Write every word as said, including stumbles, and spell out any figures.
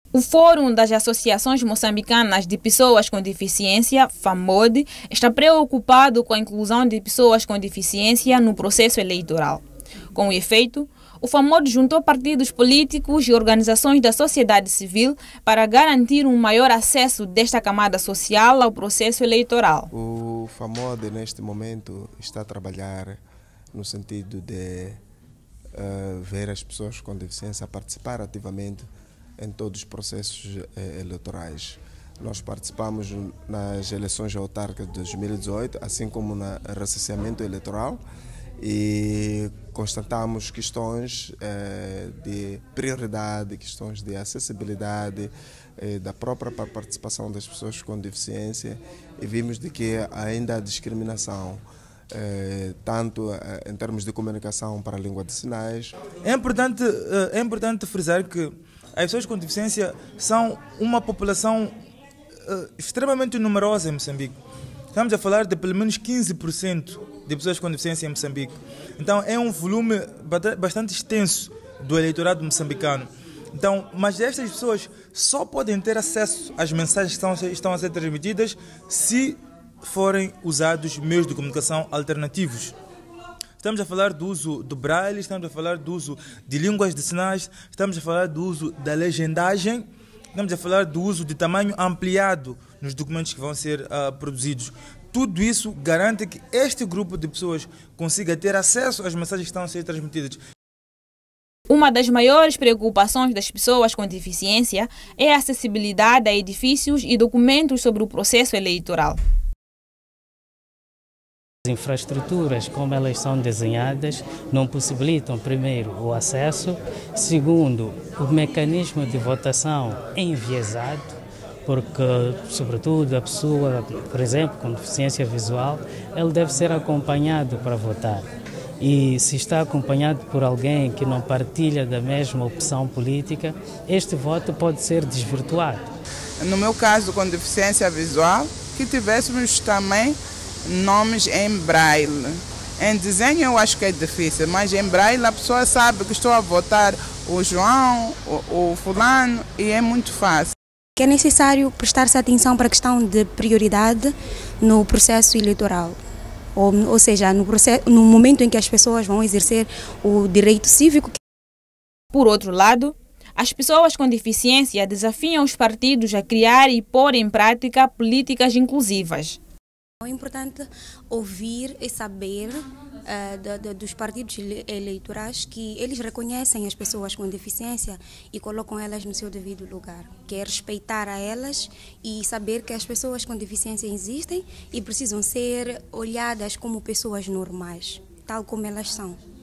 O Fórum das Associações Moçambicanas de Pessoas com Deficiência, FAMOD, está preocupado com a inclusão de pessoas com deficiência no processo eleitoral. Com efeito, o FAMOD juntou partidos políticos e organizações da sociedade civil para garantir um maior acesso desta camada social ao processo eleitoral. O FAMOD, neste momento, está a trabalhar no sentido de uh, ver as pessoas com deficiência participar ativamente em todos os processos eh, eleitorais. Nós participamos nas eleições autárquicas de dois mil e dezoito, assim como no recenseamento eleitoral, e constatamos questões eh, de prioridade, questões de acessibilidade, eh, da própria participação das pessoas com deficiência, e vimos de que ainda há discriminação, eh, tanto eh, em termos de comunicação para a língua de sinais. É importante, é importante frisar que as pessoas com deficiência são uma população uh, extremamente numerosa em Moçambique. Estamos a falar de pelo menos quinze por cento de pessoas com deficiência em Moçambique. Então é um volume bastante extenso do eleitorado moçambicano. Então, mas estas pessoas só podem ter acesso às mensagens que estão, estão a ser transmitidas se forem usados meios de comunicação alternativos. Estamos a falar do uso do braille, estamos a falar do uso de línguas de sinais, estamos a falar do uso da legendagem, estamos a falar do uso de tamanho ampliado nos documentos que vão ser uh, produzidos. Tudo isso garante que este grupo de pessoas consiga ter acesso às mensagens que estão a ser transmitidas. Uma das maiores preocupações das pessoas com deficiência é a acessibilidade a edifícios e documentos sobre o processo eleitoral. As infraestruturas, como elas são desenhadas, não possibilitam, primeiro, o acesso, segundo, o mecanismo de votação é enviesado, porque, sobretudo, a pessoa, por exemplo, com deficiência visual, ele deve ser acompanhado para votar. E se está acompanhado por alguém que não partilha da mesma opção política, este voto pode ser desvirtuado. No meu caso, com deficiência visual, que tivéssemos também nomes em braille. Em desenho eu acho que é difícil, mas em braille a pessoa sabe que estou a votar o João, o, o fulano, e é muito fácil. É necessário prestar-se atenção para a questão de prioridade no processo eleitoral. Ou, ou seja, no, processo, no momento em que as pessoas vão exercer o direito cívico. Por outro lado, as pessoas com deficiência desafiam os partidos a criar e pôr em prática políticas inclusivas. É importante ouvir e saber uh, de, de, dos partidos eleitorais que eles reconhecem as pessoas com deficiência e colocam elas no seu devido lugar. Que é respeitar a elas e saber que as pessoas com deficiência existem e precisam ser olhadas como pessoas normais, tal como elas são.